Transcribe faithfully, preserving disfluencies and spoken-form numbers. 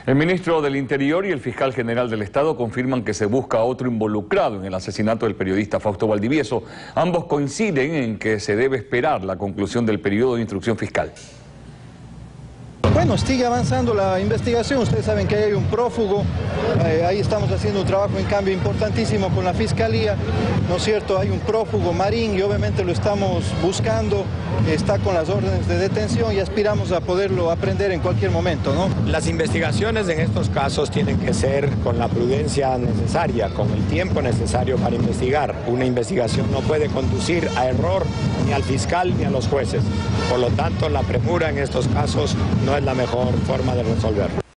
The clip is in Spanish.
El ministro del Interior y el fiscal general del Estado confirman que se busca a otro involucrado en el asesinato del periodista Fausto Valdivieso. Ambos coinciden en que se debe esperar la conclusión del periodo de instrucción fiscal. Bueno, sigue avanzando la investigación. Ustedes saben que hay un prófugo. Eh, ahí estamos haciendo un trabajo en cambio importantísimo con la Fiscalía, ¿no es cierto? Hay un prófugo, Marín, y obviamente lo estamos buscando. Está con las órdenes de detención y aspiramos a poderlo aprender en cualquier momento, ¿no? Las investigaciones en estos casos tienen que ser con la prudencia necesaria, con el tiempo necesario para investigar. Una investigación no puede conducir a error ni al fiscal ni a los jueces. Por lo tanto, la premura en estos casos no es la mejor forma de resolverlo.